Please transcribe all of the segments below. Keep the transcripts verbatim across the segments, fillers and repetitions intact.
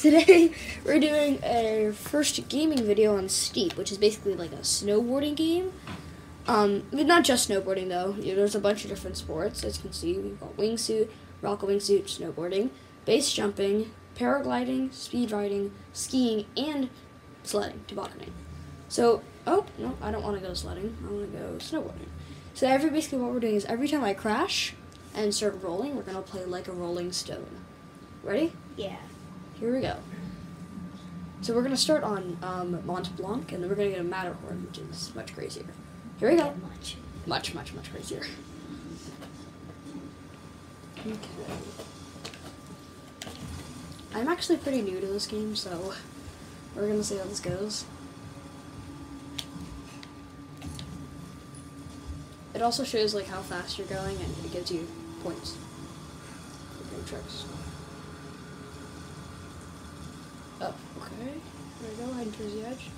today we're doing a first gaming video on Steep, which is basically like a snowboarding game. Um, not just snowboarding though. Yeah, there's a bunch of different sports. As you can see, we've got wingsuit, rocket wingsuit, snowboarding, base jumping, paragliding, speed riding, skiing, and sledding, tobogganing. So, oh no, I don't want to go sledding. I want to go snowboarding. So every basically what we're doing is every time I crash and start rolling, we're gonna play like a rolling stone. Ready? Yeah. Here we go. So we're going to start on um, Mont Blanc, and then we're going to get a Matterhorn, which is much crazier. Here we go. Much. Much, much, much crazier. Okay. I'm actually pretty new to this game, so we're going to see how this goes. It also shows like how fast you're going, and it gives you points for good tricks. Oh, okay. There we go, heading towards the edge.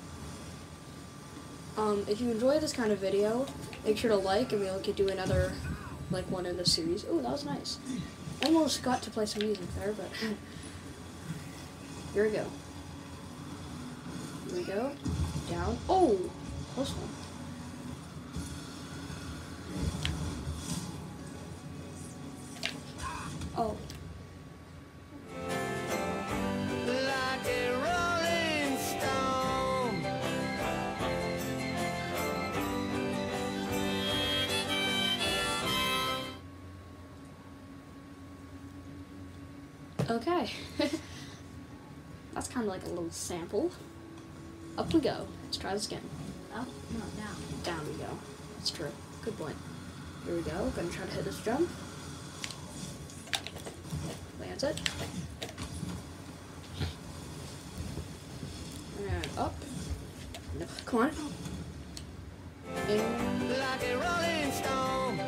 Um, if you enjoy this kind of video, make sure to like, and we'll could do another, like, one in this series. Oh, that was nice. Almost got to play some music there, but here we go. Here we go. Down. Oh, close one. Oh. Okay, that's kind of like a little sample. Up we go. Let's try this again. Up, no, down. Down we go. That's true. Good point. Here we go. Gonna try to hit this jump. Lands it. And up. No, come on. And like a rolling stone.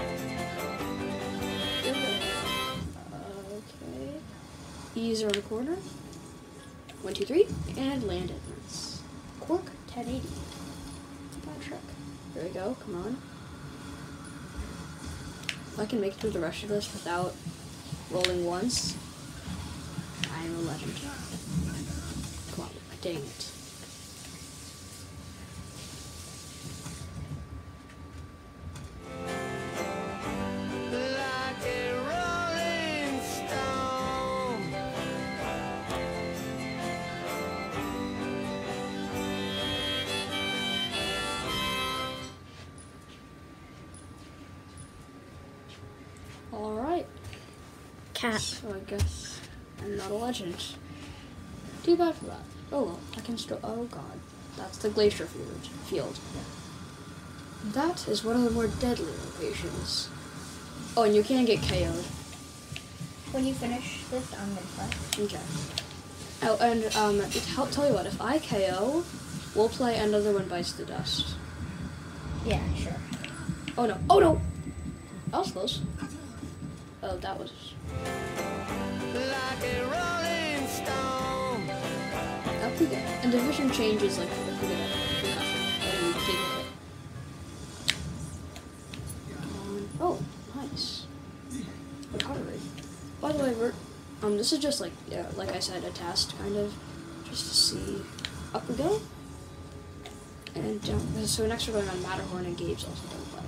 Ease around the corner. One, two, three, and land it. Nice. Cork ten eighty. Bad trick. There we go. Come on. If I can make it through the rest of this without rolling once, I am a legend. Come on. Dang it. Alright. Cat. So I guess I'm not a legend. Too bad for that. Oh well, I can still. Oh god. That's the glacier field. field. That is one of the more deadly locations. Oh, and you can get K O'd. When you finish this, I'm gonna play. Okay. Oh, and um, I'll tell you what, if I K O, we'll play Another One Bites the Dust. Yeah, sure. Oh no. Oh no! That was close. Oh, that was. Like a rolling stone. Up we go. And the vision changes like if we get a concussion when you take a hit. Um, oh, nice. Recovery. By the way, we're um this is just like yeah, like I said, a test kind of, just to see. Up we go. And jump. So next we're going on Matterhorn, and Gabe's also going to play.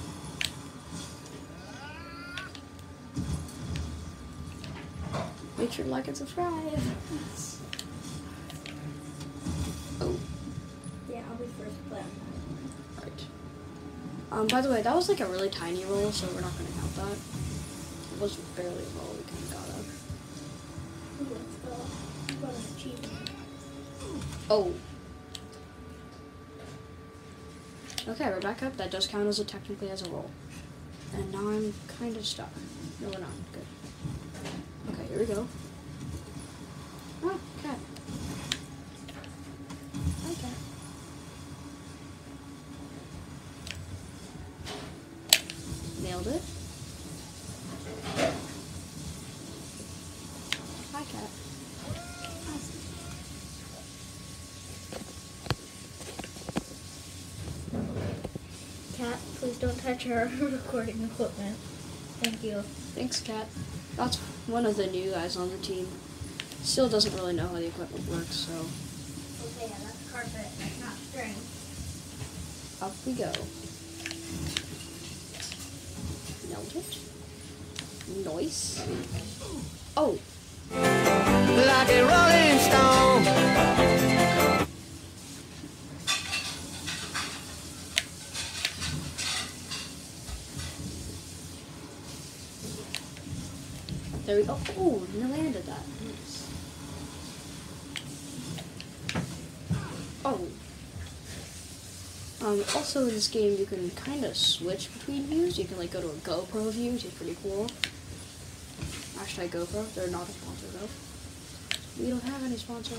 Make sure to like and subscribe. Oh. Yeah, I'll be first play. Right. Um, by the way, that was like a really tiny roll, so we're not going to count that. It was barely a roll we kind of got up. Let's go. What an achievement. Oh. Okay, we're back up. That does count as a technically as a roll. And now I'm kind of stuck. No, we're not. Good. Okay, here we go. Oh, cat. Hi, cat. Nailed it. Hi, cat. Cat, please don't touch our recording equipment. Thank you. Thanks, cat. That's one of the new guys on the team. Still doesn't really know how the equipment works, so Okay, yeah, that's carpet. That's not string. up we go. Melt it. Nice. Oh, like a rolling stone. there we go. Oh, no landed that. Nice. Oh. Um, also in this game, you can kind of switch between views. You can like go to a GoPro view, which is pretty cool. Hashtag GoPro. They're not a sponsor though. We don't have any sponsors.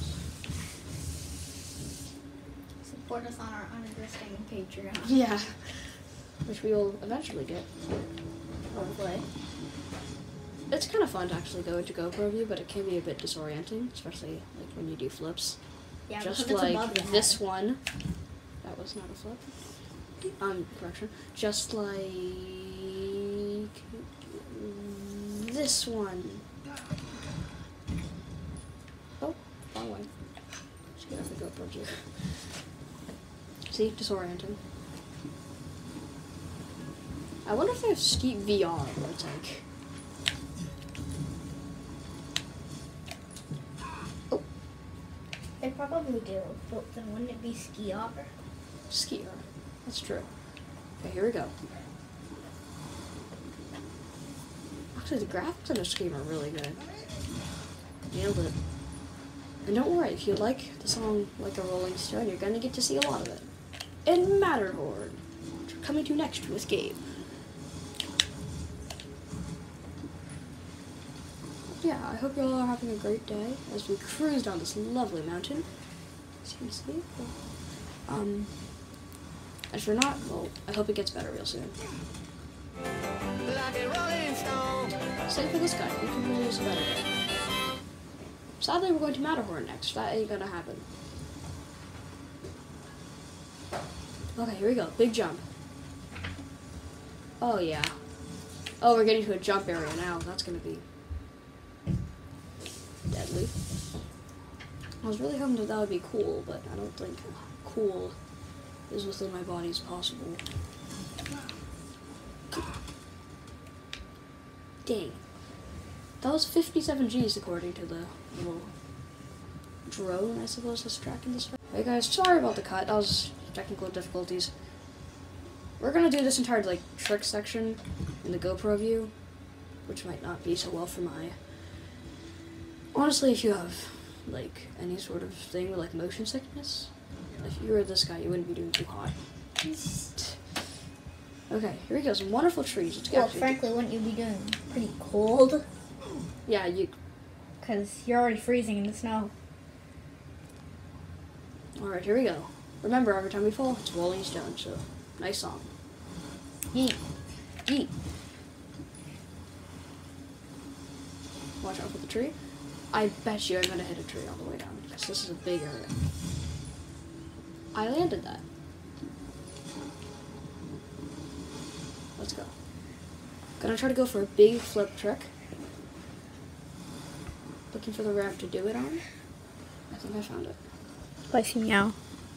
Support us on our unexisting Patreon. Yeah. Which we will eventually get. Hopefully. It's kind of fun to actually go into GoPro view, but it can be a bit disorienting, especially like when you do flips. Yeah, Just because it's above like your head. this one. That was not a flip. Um, correction. Just like this one. Oh, wrong way. Just get off the GoPro view. See, disorienting. I wonder if they have Steep V R where it's like. Oh, They probably do, but then wouldn't it be skier? skier. That's true. Okay, here we go. Actually, the graphics on this game are really good. Nailed it. And don't worry, if you like the song Like a Rolling Stone, you're gonna get to see a lot of it. In Matterhorn, which we're coming to next with Gabe. Yeah, I hope you all are having a great day as we cruise down this lovely mountain. As you can see. Um, if you're not, well, I hope it gets better real soon. Like a rolling stone. Same for this guy, he can really use a better day. Sadly, we're going to Matterhorn next. That ain't gonna happen. Okay, here we go. Big jump. Oh, yeah. Oh, we're getting to a jump area now. That's gonna be deadly. I was really hoping that that would be cool, but I don't think cool is within my body's possible. Dang. That was fifty-seven G's according to the little drone, I suppose, that's tracking this. Hey guys, sorry about the cut. That was technical difficulties. We're gonna do this entire like trick section in the GoPro view, which might not be so well for my. Honestly, if you have like any sort of thing with like motion sickness, if you were this guy, you wouldn't be doing too hot. Okay, here we go. Some wonderful trees. Let's Well, go. frankly, wouldn't you be doing pretty cold? Yeah, you. Because you're already freezing in the snow. All right, here we go. Remember, every time we fall, it's Rolling Stone. So, nice song. Yeet, yeet. Watch out for the tree. I bet you I'm gonna hit a tree all the way down because this is a big area. I landed that. Let's go. Gonna try to go for a big flip trick. Looking for the ramp to do it on. I think I found it. Like meow.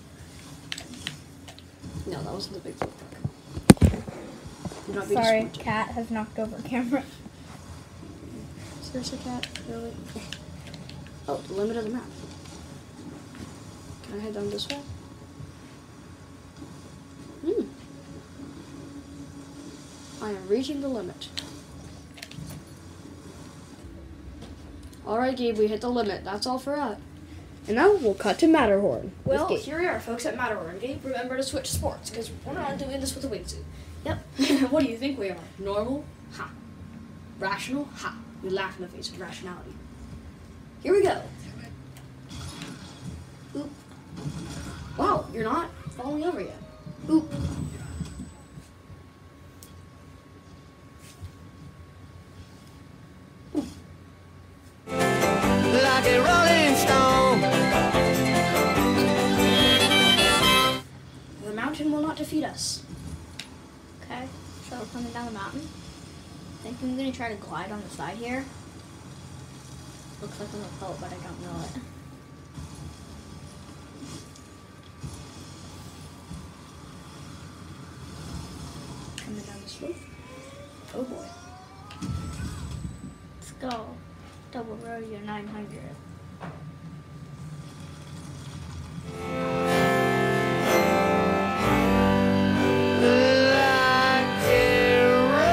No, that wasn't the big flip trick. Do not be Sorry, disappointed. cat has knocked over camera. Seriously, cat? Really? Oh, the limit of the map. Can I head down this way? Hmm. I am reaching the limit. Alright, Gabe, we hit the limit. That's all for us. And now we'll cut to Matterhorn. with Well, Gabe. Here we are, folks, at Matterhorn. Gabe, remember to switch sports, because we're not doing this with a wingsuit. Yep. What do you think we are? Normal? Ha. Rational? Ha. We laugh in the face of rationality. Here we go. Oop. Wow, you're not falling over yet. Oop. Like a rolling stone. The mountain will not defeat us. Okay, so we're coming down the mountain. I think I'm gonna try to glide on the side here. Looks like I'm a poet, but I don't know it. Coming down the slope. Oh boy. Let's go. Double rodeo nine hundred. Like a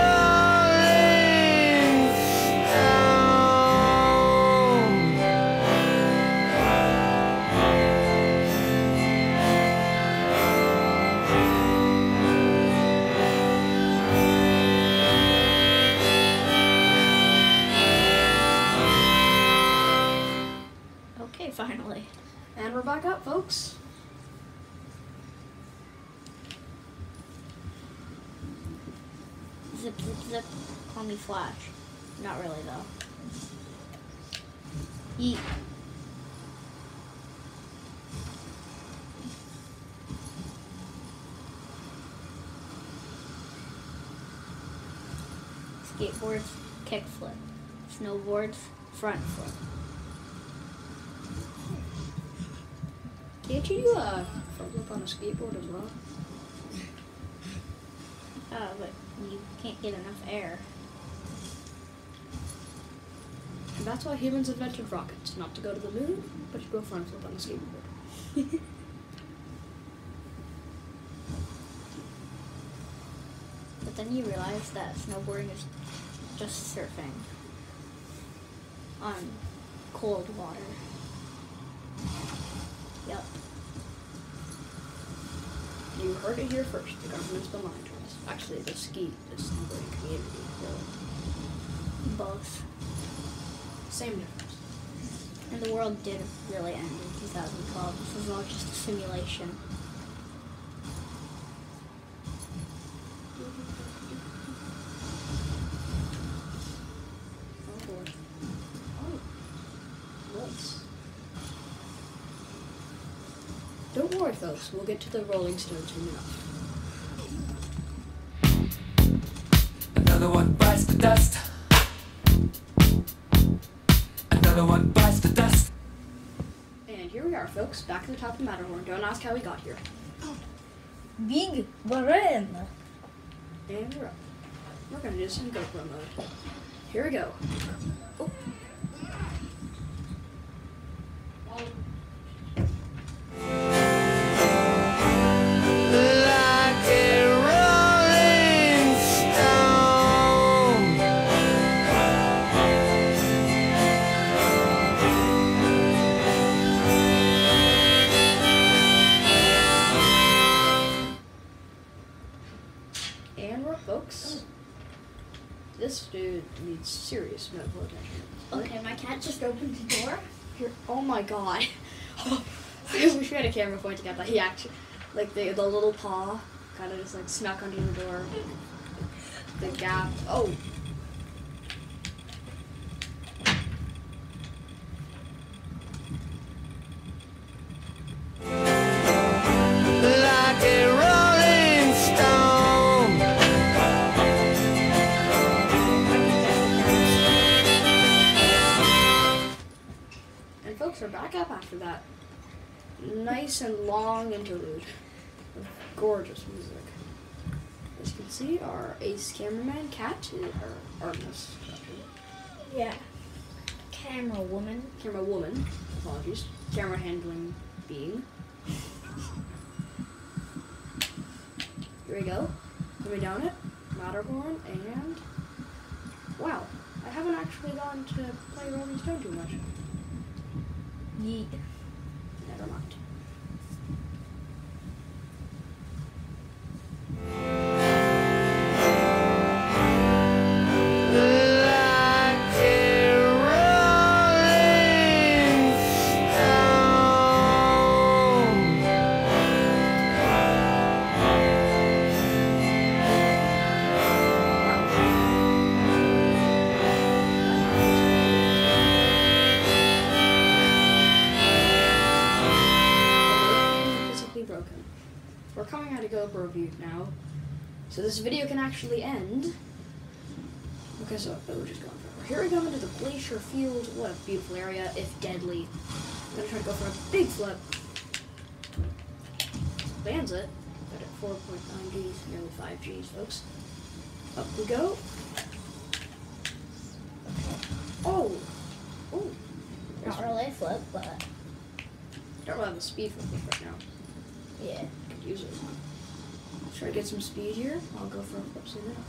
rolling stone. Okay, finally. And we're back up, folks. Zip, zip, zip. Call me Flash. Not really, though. Yeet. Skateboards, kickflip. Snowboards, front flip. Can't you do a front flip on a skateboard as well? Uh, but you can't get enough air. And that's why humans invented rockets. Not to go to the moon, but to go front flip on a skateboard. But then you realize that snowboarding is just surfing on cold water. Yep. You heard it here first. The government's been lying to us. Actually, the ski, the snowboarding community, really. Both. Same difference. And the world did really end in two thousand twelve. This is all just a simulation. Oh boy. Oh. Nice. Don't worry, folks. We'll get to the Rolling Stones soon enough. Another one bites the dust. Another one bites the dust. And here we are, folks. Back at the top of Matterhorn. Don't ask how we got here. Big Baren. And we're up. We're gonna do this in GoPro mode. Here we go. Oh. Like a rolling stone. And we're up, folks. This dude needs serious medical attention. Okay, my cat just opened the door. Here, oh my god. I wish we had a camera pointing at that. He actually, like the the little paw, kind of just like snuck under the door. The gap. Oh. Like a rolling stone. And folks, we're back up after that nice and long interlude of gorgeous music. As you can see, our ace cameraman, Kat, is our artist. Yeah. Camera woman. Camera woman, apologies. Camera handling being. Here we go. Coming down it, Matterhorn, and wow, I haven't actually gone to play Rolling Stone too much. Yeet. Never mind. Like a rolling stone. Physically broken. We're coming out of GoPro view now, so this video can actually end. Okay, so oh, we're just going forever. here we go into the glacier field. What a beautiful area, if deadly. I'm gonna try to go for a big flip. Lands it, but at four point nine Gs, nearly five Gs, folks. Up we go. Oh! Oh! Not really a flip, but Don't really have the speed for flip right now. yeah. Could use it. Try to get some speed here. I'll go for a flip soon enough,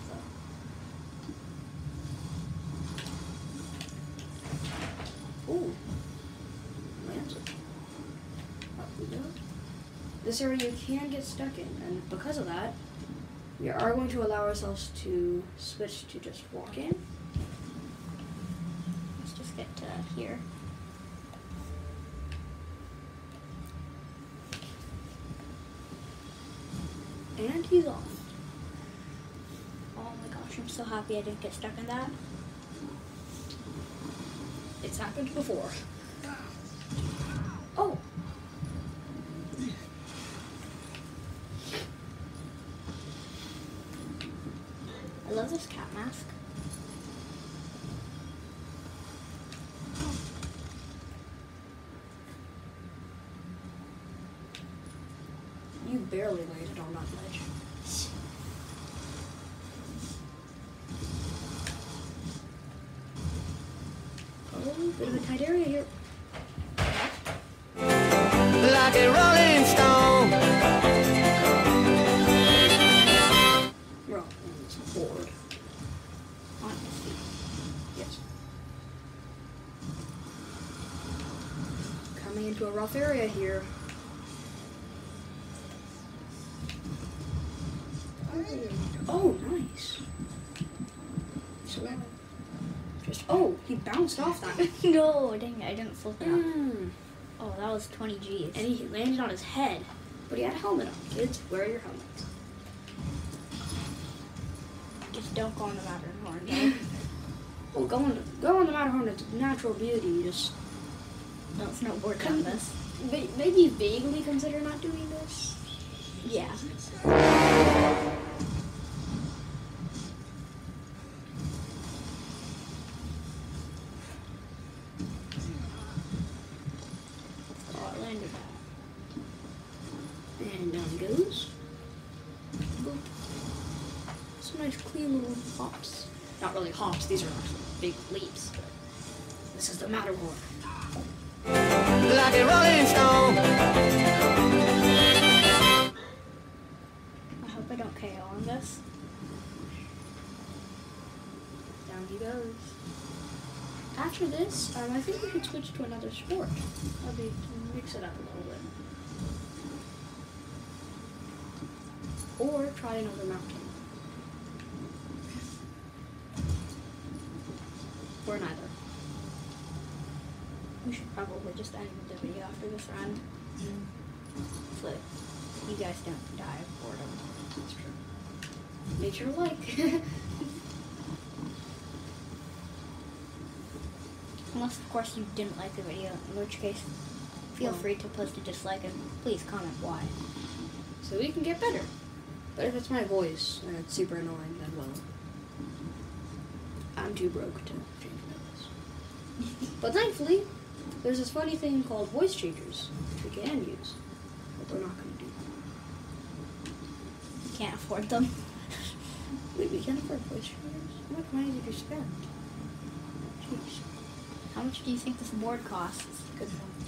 though. Ooh. Lands it. Up we go. This area you can get stuck in, and because of that, we are going to allow ourselves to switch to just walk in. Let's just get to here. And he's off. Oh my gosh, I'm so happy I didn't get stuck in that. It's happened before. Oh! I love this cat mask. You barely landed on that ledge. Oh, bit of a tight area here. Like a rolling stone. We're all on this board. On his feet. Yes. Coming into a rough area here. Oh, nice. So that just oh, he bounced off that. No, dang it, I didn't flip it up. Mm. Oh, that was twenty Gs. And he landed on his head, but he had a helmet on. Kids, wear your helmets. Just don't go on the Matterhorn, okay? Well, go on, go on the Matterhorn. It's natural beauty. You just Don't snowboard down this. may- maybe vaguely consider not doing this. Yeah. Oh, I landed that. And down he goes. Boop. Some nice clean little hops. Not really hops. These are actually big leaps. But this is the Matterhorn. Like a rolling stone. I hope I don't K O on this. Down he goes. After this, um, I think we should switch to another sport. That'd be to mix it up a little bit. Or try another mountain. Or neither. We should probably just end the video after this round. So that you guys don't die of boredom. That's true. Nature alike. Unless, of course, you didn't like the video, in which case, feel Well. free to post a dislike and please comment why. So we can get better. But if it's my voice and it's super annoying, then well, I'm too broke to change my voice. But thankfully, there's this funny thing called voice changers, which we can use, but we're not going to do. Can't afford them. Wait, we can't afford voice changers? How much money did you spend? Jeez. How much do you think this board costs? Good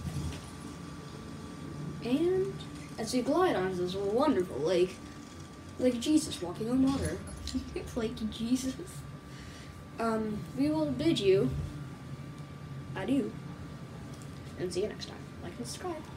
one. And as we glide onto this wonderful lake, like Jesus walking on water, Like Jesus. um, we will bid you adieu and see you next time. Like and subscribe.